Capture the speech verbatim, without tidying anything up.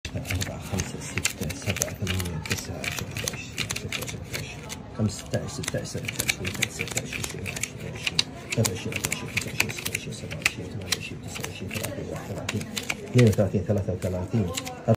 أربعة خمسة ستة سبعة ثمانية تسعة عشرة أحد عشر ستة عشر سبعة عشر خمسة ستة عشر ستة عشر سبعة عشر ستة عشر عشرين واحد وعشرين سبعة وعشرين ثمانية وعشرين تسعة وعشرين سبعة وعشرين ثمانية وعشرين تسعة وعشرين ثلاثين واحد وثلاثين اثنين وثلاثين ثلاثة وثلاثين